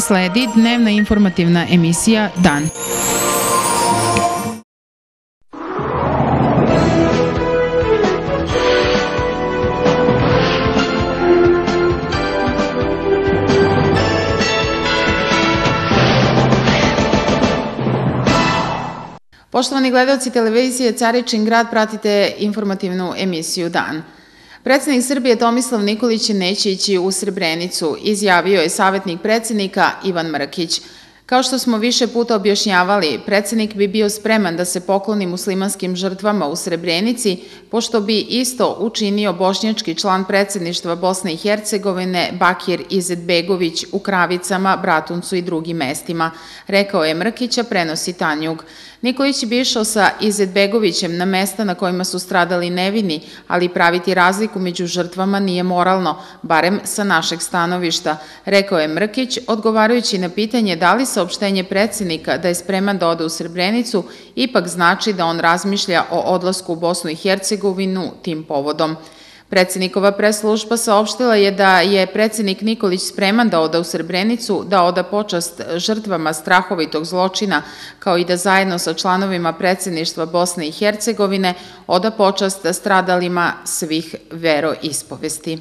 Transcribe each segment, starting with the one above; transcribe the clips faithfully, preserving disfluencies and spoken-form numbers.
Sledi dnevna informativna emisija Dan. Poštovani gledaoci televizije Caričin grad, pratite informativnu emisiju Dan. Predsednik Srbije Tomislav Nikolić neće ići u Srebrenicu, izjavio je savjetnik predsednika Ivan Mrkić. Kao što smo više puta objašnjavali, predsednik bi bio spreman da se pokloni muslimanskim žrtvama u Srebrenici, pošto bi isto učinio bošnjački član predsedništva Bosne i Hercegovine Bakir Izetbegović u Kravicama, Bratuncu i drugim mestima, rekao je Mrkić, a prenosi Tanjug. Nikolić bi išao sa Izetbegovićem na mesta na kojima su stradali nevini, ali praviti razliku među žrtvama nije moralno, barem sa našeg stanovišta, rekao je Mrkić, odgovarajući na pitanje da li saopštenje predsednika da je spreman da ode u Srebrenicu ipak znači da on razmišlja o odlasku u Bosnu i Hercegovinu tim povodom. Predsednikova press-služba saopštila je da je predsednik Nikolić spreman da oda u Srebrenicu, da oda počast žrtvama strahovitog zločina, kao i da zajedno sa članovima predsedništva Bosne i Hercegovine oda počast stradalima svih veroispovesti.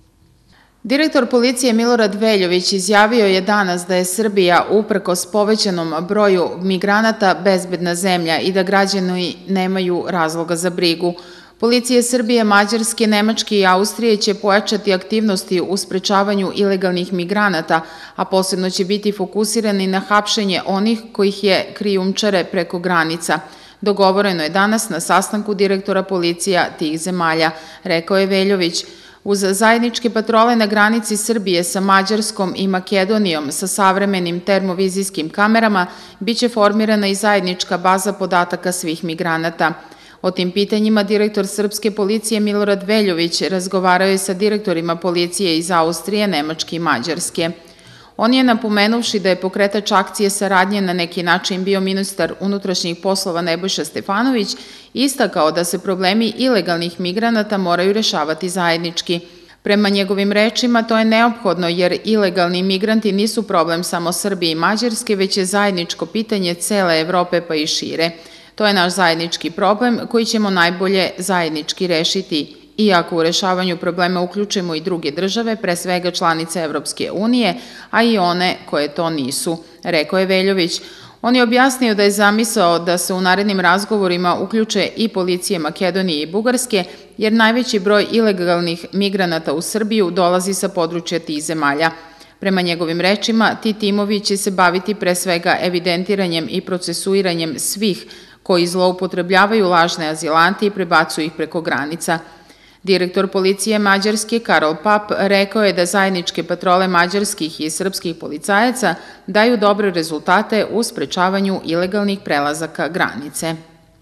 Direktor policije Milorad Veljović izjavio je danas da je Srbija, uprkos povećanom broju migranata, bezbedna zemlja i da građani nemaju razloga za brigu. Policije Srbije, Mađarske, Nemačke i Austrije će pojačati aktivnosti u sprečavanju ilegalnih migranata, a posebno će biti fokusirani na hapšenje onih kojih je krijumčare preko granica. Dogovoreno je danas na sastanku direktora policija tih zemalja, rekao je Veljović. Uz zajedničke patrole na granici Srbije sa Mađarskom i Makedonijom sa savremenim termovizijskim kamerama biće formirana i zajednička baza podataka svih migranata. O tim pitanjima direktor srpske policije Milorad Veljović razgovarao je sa direktorima policije iz Austrije, Nemačke i Mađarske. On je napomenuvši da je pokretač akcije saradnje na neki način bio ministar unutrašnjih poslova Nebojša Stefanović, istakao da se problemi ilegalnih migranata moraju rešavati zajednički. Prema njegovim rečima to je neophodno jer ilegalni migranti nisu problem samo Srbije i Mađarske, već je zajedničko pitanje cele Evrope pa i šire. To je naš zajednički problem koji ćemo najbolje zajednički rešiti. Iako u rešavanju problema uključimo i druge države, pre svega članice Evropske unije, a i one koje to nisu, rekao je Veljović. On je objasnio da je zamisao da se u narednim razgovorima uključe i policije Makedonije i Bugarske, jer najveći broj ilegalnih migranata u Srbiju dolazi sa područja tih zemalja. Prema njegovim rečima, ti timovi će se baviti pre svega evidentiranjem i procesuiranjem svih koji zloupotrebljavaju lažne azilante i prebacuju ih preko granica. Direktor policije Mađarske Karol Pap rekao je da zajedničke patrole mađarskih i srpskih policajaca daju dobre rezultate u sprečavanju ilegalnih prelazaka granice.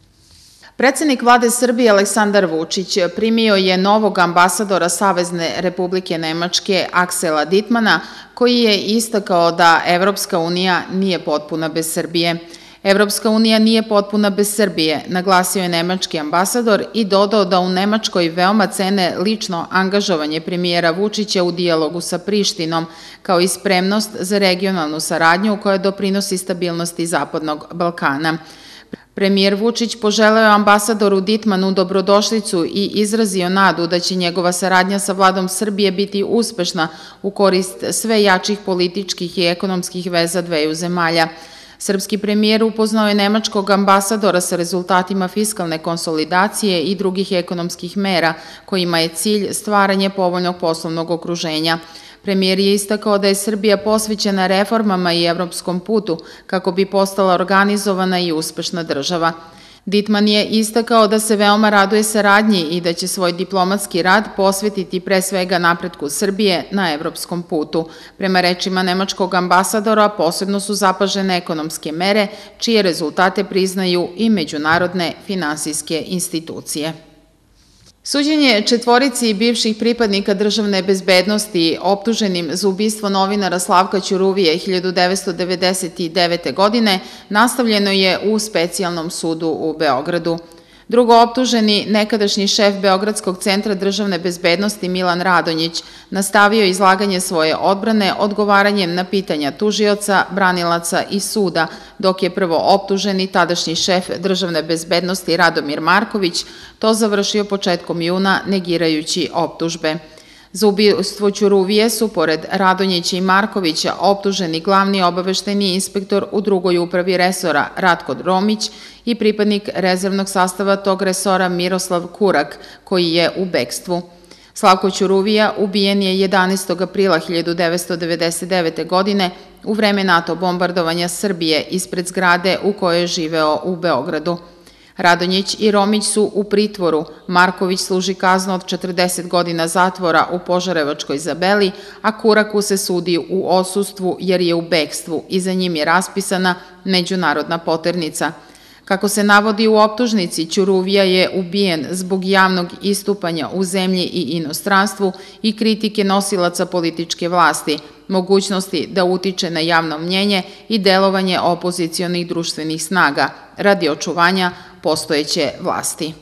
Predsednik vlade Srbije Aleksandar Vučić primio je novog ambasadora Savezne Republike Nemačke Aksela Dittmana, koji je istakao da Evropska unija nije potpuna bez Srbije. Evropska unija nije potpuna bez Srbije, naglasio je nemački ambasador i dodao da u Nemačkoj veoma cene lično angažovanje premijera Vučića u dijalogu sa Prištinom, kao i spremnost za regionalnu saradnju koja doprinosi stabilnosti Zapadnog Balkana. Premijer Vučić poželeo je ambasadoru Dittmanu dobrodošlicu i izrazio nadu da će njegova saradnja sa vladom Srbije biti uspešna u korist sve jačih političkih i ekonomskih veza dveju zemalja. Srpski premijer upoznao je nemačkog ambasadora sa rezultatima fiskalne konsolidacije i drugih ekonomskih mera, kojima je cilj stvaranje povoljnog poslovnog okruženja. Premijer je istakao da je Srbija posvećena reformama i evropskom putu kako bi postala organizovana i uspešna država. Dittman je istakao da se veoma raduje saradnji i da će svoj diplomatski rad posvetiti pre svega napretku Srbije na evropskom putu. Prema rečima nemačkog ambasadora, posebno su zapažene ekonomske mere, čije rezultate priznaju i međunarodne finansijske institucije. Suđenje četvorici bivših pripadnika državne bezbednosti optuženim za ubistvo novinara Slavka Ćuruvije hiljadu devetsto devedeset devete. godine nastavljeno je u Specijalnom sudu u Beogradu. Drugo optuženi, nekadašnji šef Beogradskog centra državne bezbednosti Milan Radonjić, nastavio izlaganje svoje odbrane odgovaranjem na pitanja tužioca, branilaca i suda, dok je prvo optuženi, tadašnji šef državne bezbednosti Radomir Marković, to završio početkom juna negirajući optužbe. Za ubistvo Ćuruvije su, pored Radonjića i Markovića, optuženi glavni obaveštajni inspektor u drugoj upravi resora Ratko Romić i pripadnik rezervnog sastava tog resora Miroslav Kurak, koji je u bekstvu. Slavko Ćuruvija ubijen je jedanaestog aprila hiljadu devetsto devedeset devete. godine u vreme NATO bombardovanja Srbije ispred zgrade u kojoj je živeo u Beogradu. Radonjić i Romić su u pritvoru, Marković služi kaznu od četrdeset godina zatvora u Požarevačkoj Zabeli, a Kuraku se sudi u odsustvu jer je u bekstvu i za njim je raspisana međunarodna poternica. Kako se navodi u optužnici, Ćuruvija je ubijen zbog javnog istupanja u zemlji i inostranstvu i kritike nosilaca političke vlasti, mogućnosti da utiče na javno mnjenje i delovanje opozicionih društvenih snaga radi očuvanja postojeće vlasti.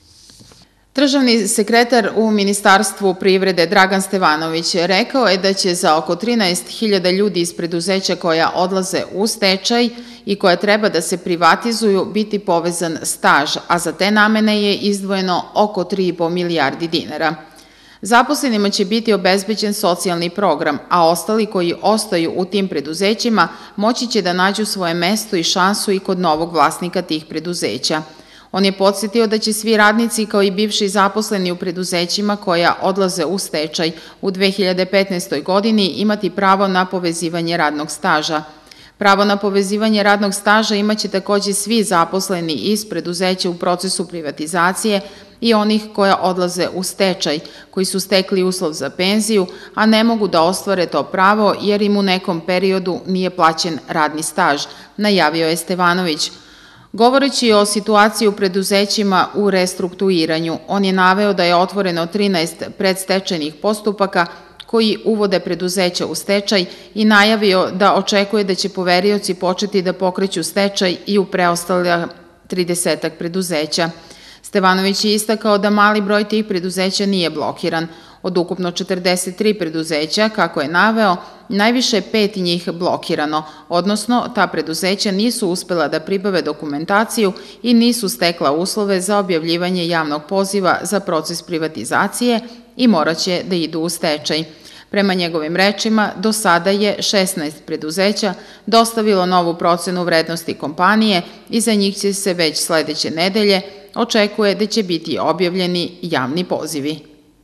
Državni sekretar u Ministarstvu privrede Dragan Stevanović rekao je da će za oko trinaest hiljada ljudi iz preduzeća koja odlaze u stečaj i koja treba da se privatizuju biti povezan staž, a za te namene je izdvojeno oko tri i po milijardi dinara. Zaposlenima će biti obezbeđen socijalni program, a ostali koji ostaju u tim preduzećima moći će da nađu svoje mesto i šansu i kod novog vlasnika tih preduzeća. On je podsjetio da će svi radnici kao i bivši zaposleni u preduzećima koja odlaze u stečaj u dve hiljade petnaestoj. godini imati pravo na povezivanje radnog staža. Pravo na povezivanje radnog staža imaće takođe svi zaposleni iz preduzeća u procesu privatizacije i onih koja odlaze u stečaj, koji su stekli uslov za penziju, a ne mogu da ostvare to pravo jer im u nekom periodu nije plaćen radni staž, najavio je Stevanović. Govoreći o situaciji u preduzećima u restrukturiranju, on je naveo da je otvoreno trinaest predstečajnih postupaka koji uvode preduzeća u stečaj i najavio da očekuje da će poverioci početi da pokreću stečaj i u preostala tridesetak preduzeća. Stevanović je istakao da mali broj tih preduzeća nije blokiran. Od ukupno četrdeset tri preduzeća, kako je naveo, najviše pet njih blokirano, odnosno ta preduzeća nisu uspela da pribave dokumentaciju i nisu stekla uslove za objavljivanje javnog poziva za proces privatizacije i moraće da idu u stečaj. Prema njegovim rečima, do sada je šesnaest preduzeća dostavilo novu procenu vrednosti kompanije i za njih će se već sledeće nedelje očekuje da će biti objavljeni javni pozivi.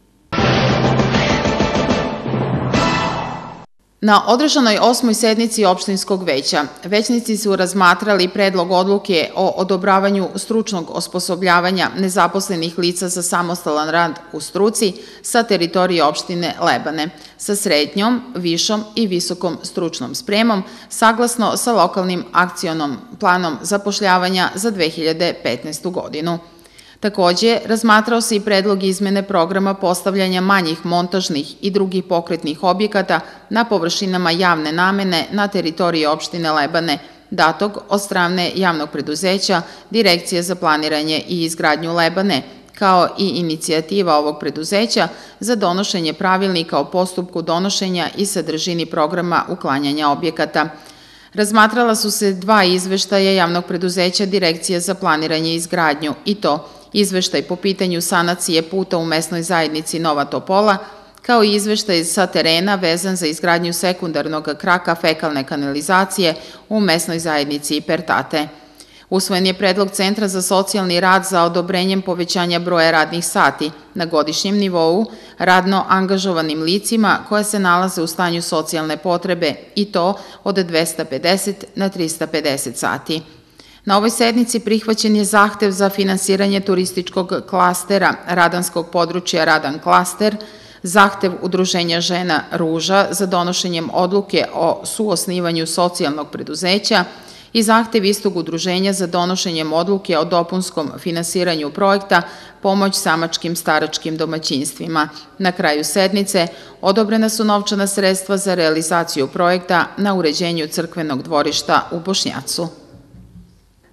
Na održanoj osmoj sednici opštinskog veća, većnici su razmatrali predlog odluke o odobravanju stručnog osposobljavanja nezaposlenih lica za samostalan rad u struci sa teritorije opštine Lebane, sa srednjom, višom i visokom stručnom spremom, saglasno sa lokalnim akcionom planom zapošljavanja za dve hiljade petnaestu. godinu. Takođe, razmatrao se i predlog izmene programa postavljanja manjih montažnih i drugih pokretnih objekata na površinama javne namene na teritoriji opštine Lebane, datog od strane javnog preduzeća Direkcije za planiranje i izgradnju Lebane, kao i inicijativa ovog preduzeća za donošenje pravilnika o postupku donošenja i sadržini programa uklanjanja objekata. Razmatrala su se dva izveštaja javnog preduzeća Direkcije za planiranje i izgradnju, i to izveštaj po pitanju sanacije puta u mesnoj zajednici Nova Topola, kao i izveštaj sa terena vezan za izgradnju sekundarnog kraka fekalne kanalizacije u mesnoj zajednici Pertate. Usvojen je predlog Centra za socijalni rad za odobrenjem povećanja broja radnih sati na godišnjem nivou radno angažovanim licima koja se nalaze u stanju socijalne potrebe, i to od dvesta pedeset na trista pedeset sati. Na ovoj sednici prihvaćen je zahtev za finansiranje turističkog klastera Radanskog područja Radan klaster, zahtev Udruženja žena Ruža za donošenjem odluke o suosnivanju socijalnog preduzeća i zahtev istog udruženja za donošenjem odluke o dopunskom finansiranju projekta Pomoć samačkim staračkim domaćinstvima. Na kraju sednice odobrena su novčana sredstva za realizaciju projekta na uređenju crkvenog dvorišta u Bošnjacu.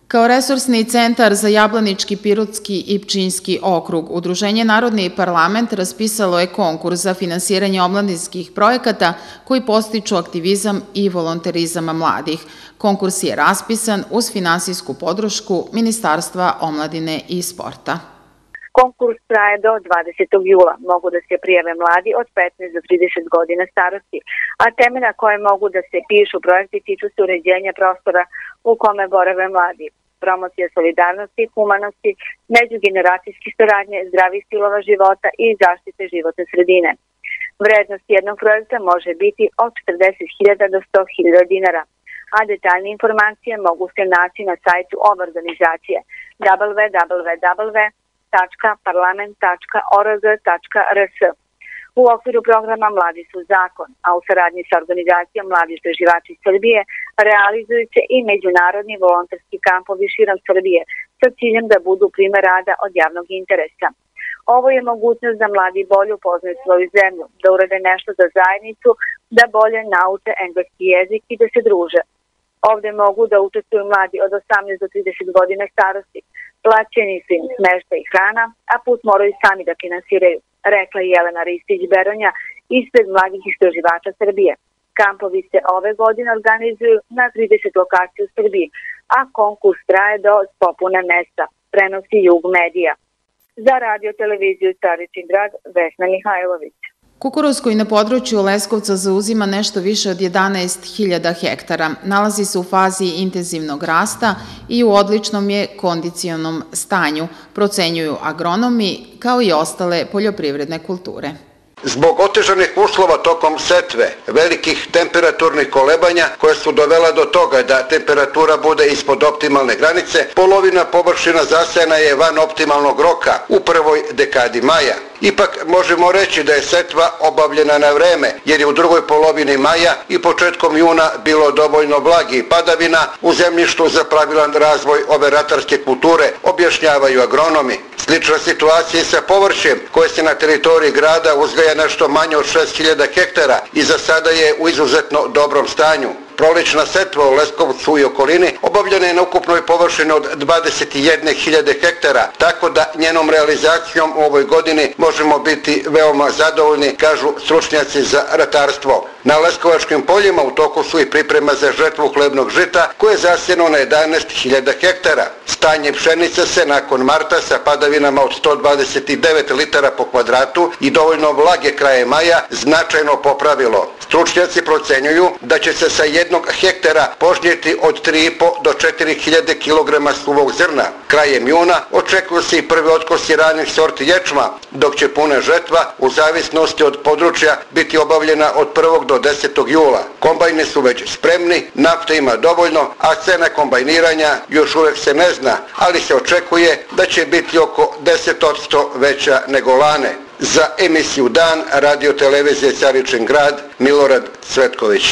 Kao resursni centar za Jablanički, Pirotski i Pčinjski okrug, Udruženje Narodni parlament raspisalo je konkurs za finansiranje omladinskih projekata koji postiču aktivizam i volonterizam mladih. Konkurs je raspisan uz finansijsku podršku Ministarstva omladine i sporta. Konkurs traje do dvadesetog jula. Mogu da se prijave mladi od petnaest do trideset godina starosti, a teme na koje mogu da se pišu projekti tiču se uređenja prostora u kome borave mladi, promocija solidarnosti, humanosti, međugeneracijske saradnje, zdravih stilova života i zaštite životne sredine. Vrednost jednog projekta može biti od četrdeset hiljada do sto hiljada dinara, a detaljne informacije mogu se naći na sajtu ove organizacije w w w tačka parlament tačka org tačka r s. U okviru programa Mladi su zakon, a u saradnji sa organizacijom Mladi istraživači Srbije realizuju se i međunarodni volonterski kampovi širom Srbije sa ciljem da budu primer rada od javnog interesa. Ovo je mogućnost da mladi bolje upoznaju svoju zemlju, da urade nešto za zajednicu, da bolje nauče engleski jezik i da se druže. Ovde mogu da učestvuju mladi od osamnaest do trideset godina starosti. Plaćeni su im smeštaj i hrana, a put moraju sami da finansiraju, rekla je Jelena Ristić-Beronja ispred Mladih istraživača Srbije. Kampovi se ove godine organizuju na trideset lokacija u Srbiji, a konkurs traje do popune mesta, prenosi Jug Medija. Za radio televiziju Staričin grad, Vesna Mihajlović. Kukuruz koji na području Leskovca zauzima nešto više od jedanaest hiljada hektara, nalazi se u fazi intenzivnog rasta i u odličnom je kondicionom stanju, procenjuju agronomi kao i ostale poljoprivredne kulture. Zbog otežanih uslova tokom setve, velikih temperaturnih kolebanja koja su dovela do toga da temperatura bude ispod optimalne granice, polovina površina zasejana je van optimalnog roka u prvoj dekadi maja. Ipak možemo reći da je setva obavljena na vreme, jer je u drugoj polovini maja i početkom juna bilo dovoljno blagih padavina u zemljištu za pravilan razvoj ove ratarske kulture, objašnjavaju agronomi. Slična situacija i sa površjem koje se na teritoriji grada uzgaja nešto manje od šest hiljada hektara i za sada je u izuzetno dobrom stanju. Prolećna setva u Leskovcu i okolini obavljena je na ukupnoj površini od dvadeset jedne hiljade hektara, tako da njenom realizacijom u ovoj godini možemo biti veoma zadovoljni, kažu stručnjaci za ratarstvo. Na leskovačkim poljima u toku su i priprema za žetvu hlebnog žita koje je zasijeno na jedanaest hiljada hektara. Stanje pšenice se nakon marta sa padavinama od sto dvadeset devet litara po kvadratu i dovoljno vlage kraje maja značajno popravilo. Stručnjaci procenjuju da će se sa jednog hektara požnjeti od tri i po do četiri hiljade kilograma suvog zrna. Krajem juna očekuju se i prvi otkosi ranih sorti ječma, dok će puna žetva u zavisnosti od područja biti obavljena od prvog do desetog jula. Kombajni su već spremni, nafte ima dovoljno, a cena kombajniranja još uvek se ne zna, ali se očekuje da će biti oko deset posto veća nego lane. Za emisiju Dan, radio televizije Caričin grad, Milorad Cvetković.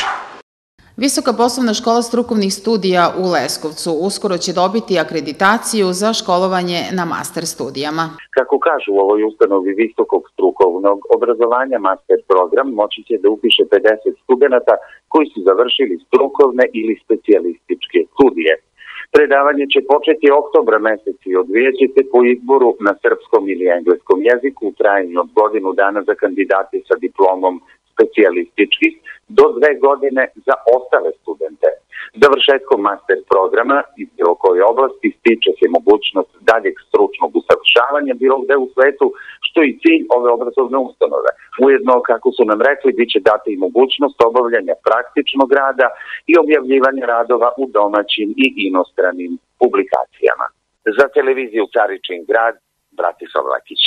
Visoka poslovna škola strukovnih studija u Leskovcu uskoro će dobiti akreditaciju za školovanje na master studijama. Kako kažu u ovoj ustanovi visokog strukovnog obrazovanja master program moći će da upiše pedeset studenata koji su završili strukovne ili specijalističke studije. Predavanje će početi oktobra meseci i odvijeće se po izboru na srpskom ili engleskom jeziku u trajanju od godinu dana za kandidate sa diplomom specijalističkih do dve godine za ostale studente. Završetkom master programa iz bilo koje oblasti stiče se mogućnost daljeg stručnog usavršavanja bilo gde u svetu, što je i cilj ove obrazovne ustanove. Ujedno, kako su nam rekli, bit će data i mogućnost obavljanja praktičnog rada i objavljivanja radova u domaćim i inostranim publikacijama. Za televiziju Caričin grad, Bratislav Lakić.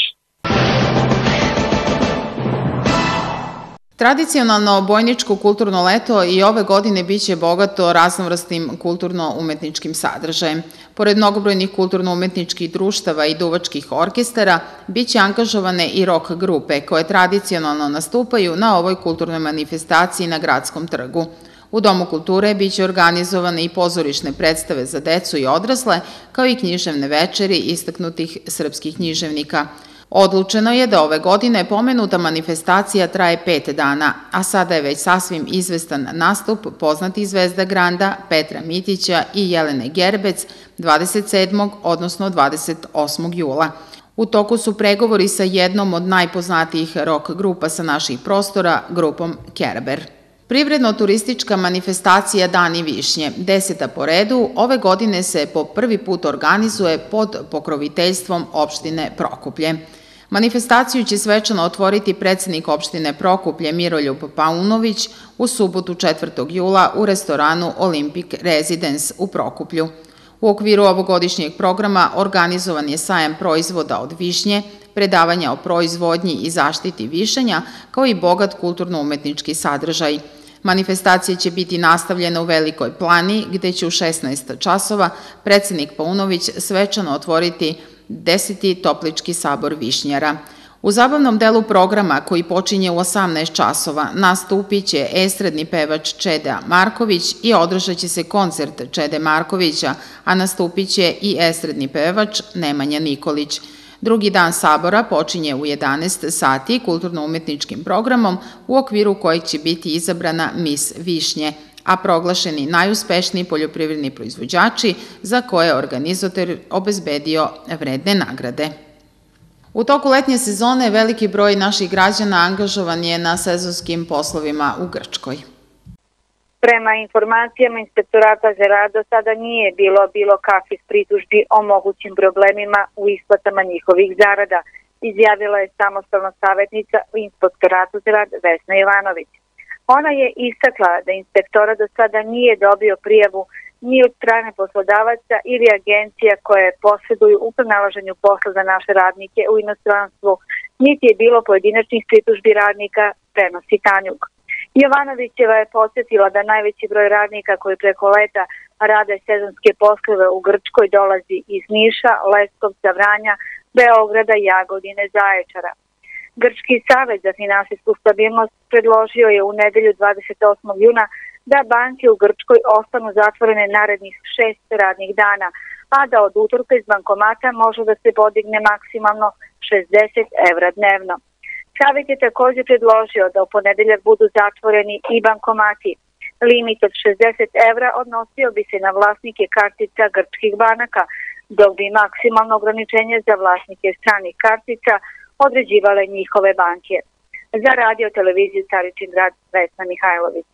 Tradicionalno bojničko kulturno leto i ove godine biće bogato raznovrsnim kulturno-umetničkim sadržajem. Pored mnogobrojnih kulturno-umetničkih društava i duvačkih orkestara, biće angažovane i rock grupe koje tradicionalno nastupaju na ovoj kulturnoj manifestaciji na Gradskom trgu. U Domu kulture biće organizovane i pozorišne predstave za decu i odrasle, kao i književne večeri istaknutih srpskih književnika. Odlučeno je da ove godine pomenuta manifestacija traje pet dana, a sada je već sasvim izvestan nastup poznatih zvezda Granda Petra Mitića i Jelene Gerbec dvadeset sedmog odnosno dvadeset osmog jula. U toku su pregovori sa jednom od najpoznatijih rock grupa sa naših prostora, grupom Kerber. Privredno-turistička manifestacija Dani višnje, deseta po redu, ove godine se po prvi put organizuje pod pokroviteljstvom opštine Prokuplje. Manifestaciju će svečano otvoriti predsednik opštine Prokuplje Miroljub Paunović u subotu četvrtog jula u restoranu Olympic Residence u Prokuplju. U okviru ovogodišnjeg programa organizovan je sajam proizvoda od višnje, predavanja o proizvodnji i zaštiti višenja, kao i bogat kulturno-umetnički sadržaj. Manifestacija će biti nastavljena u Velikoj Plani, gde će u šesnaest časova predsednik Paunović svečano otvoriti deseti Toplički sabor višnjara. U zabavnom delu programa, koji počinje u osamnaest časova, nastupit će estradni pevač Čeda Marković i održat će se koncert Čede Markovića, a nastupit će i estradni pevač Nemanja Nikolić. Drugi dan sabora počinje u jedanaest sati kulturno-umetničkim programom u okviru kojeg će biti izabrana Mis Višnje, a proglašeni najuspešniji poljoprivredni proizvođači za koje je organizator obezbedio vredne nagrade. U toku letnje sezone veliki broj naših građana angažovan je na sezonskim poslovima u Grčkoj. Prema informacijama Inspektorata za rad do sada nije bilo bilo kakvih pritužbi o mogućim problemima u isplatama njihovih zarada, izjavila je samostalna savjetnica u Inspektoratu za rad Vesna Ivanović. Ona je istakla da inspektorat do sada nije dobio prijavu ni od strane poslodavaca ili agencija koje posjeduju u pronalaženju posla za naše radnike u inostranstvu, niti je bilo pojedinačnih pritužbi radnika, prenosi Tanjuk. Jovanovićeva je podsjetila da najveći broj radnika koji preko leta rade sezonske poslove u Grčkoj dolazi iz Niša, Leskovca, Vranja, Beograda, Jagodine, Zaječara. Grčki savez za finansijsku stabilnost predložio je u nedelju dvadeset osmog juna da banke u Grčkoj ostanu zatvorene narednih šest radnih dana, a da od utorka iz bankomata može da se podigne maksimalno šezdeset evra dnevno. Savet je također predložio da u ponedeljak budu zatvoreni i bankomati. Limit od šezdeset evra odnosio bi se na vlasnike kartica grčkih banaka, dok bi maksimalno ograničenje za vlasnike stranih kartica određivale njihove banke. Za radio televiziju Caričin grad, Vesna Mihajlović.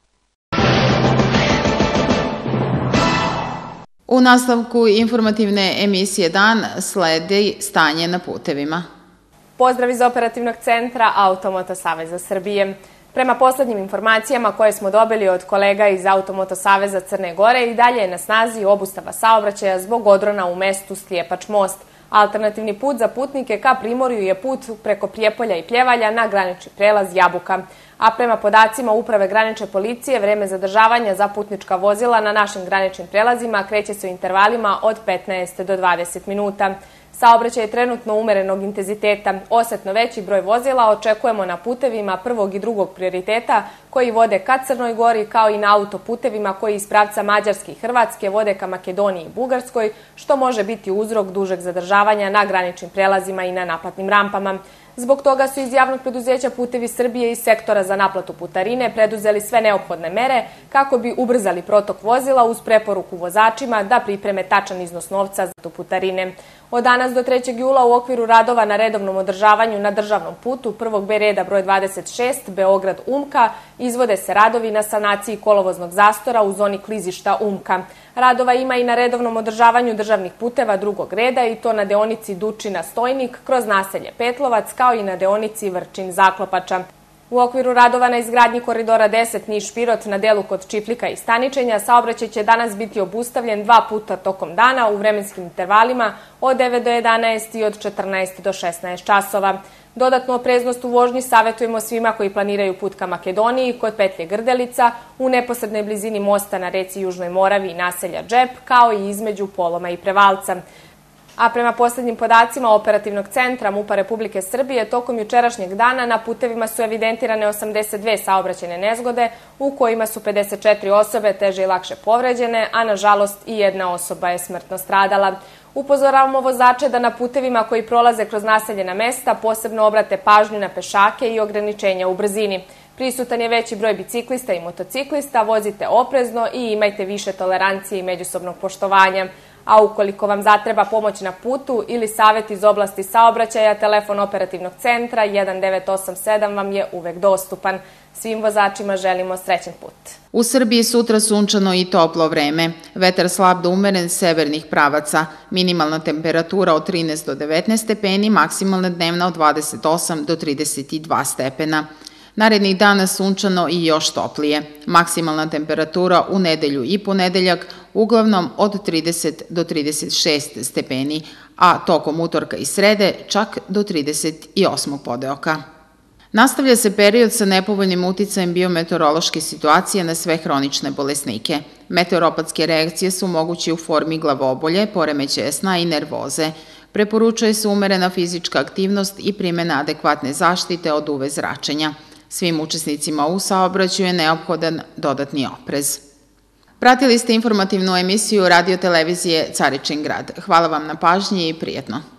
U nastavku informativne emisije Dan sledi stanje na putevima. Pozdrav iz operativnog centra Automoto Saveza Srbije. Prema poslednjim informacijama koje smo dobili od kolega iz Automoto Saveza Crne Gore, i dalje je na snazi obustava saobraćaja zbog odrona u mestu Slijepač most. Alternativni put za putnike ka Primorju je put preko Prijepolja i Pljevalja na granični prelaz Jabuka. A prema podacima Uprave granične policije, vreme zadržavanja za putnička vozila na našim graničnim prelazima kreće se u intervalima od petnaest do dvadeset minuta. Saobraćaj je trenutno umerenog intenziteta. Osetno veći broj vozila očekujemo na putevima prvog i drugog prioriteta koji vode ka Crnoj Gori, kao i na autoputevima koji iz pravca Mađarske i Hrvatske vode ka Makedoniji i Bugarskoj, što može biti uzrok dužeg zadržavanja na graničnim prelazima i na naplatnim rampama. Zbog toga su iz javnog preduzeća Putevi Srbije i sektora za naplatu putarine preduzeli sve neophodne mere kako bi ubrzali protok vozila uz preporuku vozačima da pripreme tačan iznos novca za tu putarine. Od danas do trećeg jula u okviru radova na redovnom održavanju na državnom putu prvog B reda broj dvadeset šest Beograd-Umka izvode se radovi na sanaciji kolovoznog zastora u zoni klizišta Umka. Radova ima i na redovnom održavanju državnih puteva drugog reda, i to na deonici Dučina-Stojnik kroz naselje Petlovac, kao i na deonici Vrčin-Zaklopača. U okviru radova na izgradnji koridora deset Niš-Pirot na delu kod Čiflika i Staničenja saobraćaj će danas biti obustavljen dva puta tokom dana u vremenskim intervalima od devet do jedanaest i od četrnaest do šesnaest časova. Dodatnu opreznost u vožnji savjetujemo svima koji planiraju put ka Makedoniji kod petlje Grdelica, u neposrednoj blizini mosta na reci Južnoj Moravi i naselja Džep, kao i između Poloma i Prevalca. A prema poslednjim podacima Operativnog centra MUP-a Republike Srbije, tokom jučerašnjeg dana na putevima su evidentirane osamdeset dve saobraćajne nezgode, u kojima su pedeset četiri osobe teže i lakše povređene, a nažalost i jedna osoba je smrtno stradala. Upozoravamo vozače da na putevima koji prolaze kroz naseljena mesta posebno obrate pažnju na pešake i ograničenja u brzini. Prisutan je veći broj biciklista i motociklista, vozite oprezno i imajte više tolerancije i međusobnog poštovanja. A ukoliko vam zatreba pomoć na putu ili savjet iz oblasti saobraćaja, telefon Operativnog centra jedan devet osam sedam vam je uvek dostupan. Svim vozačima želimo srećan put. U Srbiji sutra sunčano i toplo vreme. Vetar slab do umeren severnih pravaca. Minimalna temperatura od trinaest do devetnaest stepeni, maksimalna dnevna od dvadeset osam do trideset dva stepena. Narednih dana sunčano i još toplije. Maksimalna temperatura u nedelju i ponedeljak uglavnom od trideset do trideset šest stepeni, a tokom utorka i srede čak do trideset osam podeoka. Nastavlja se period sa nepovoljnim uticajem biometeorološke situacije na sve hronične bolesnike. Meteoropatske reakcije su moguće u formi glavobolje, poremećaja sna i nervoze. Preporučuje se umerena fizička aktivnost i primjena adekvatne zaštite od U V zračenja. Svim učesnicima u saobraćaju je neophodan dodatni oprez. Pratili ste informativnu emisiju radio televizije Caričin grad. Hvala vam na pažnji i prijetno.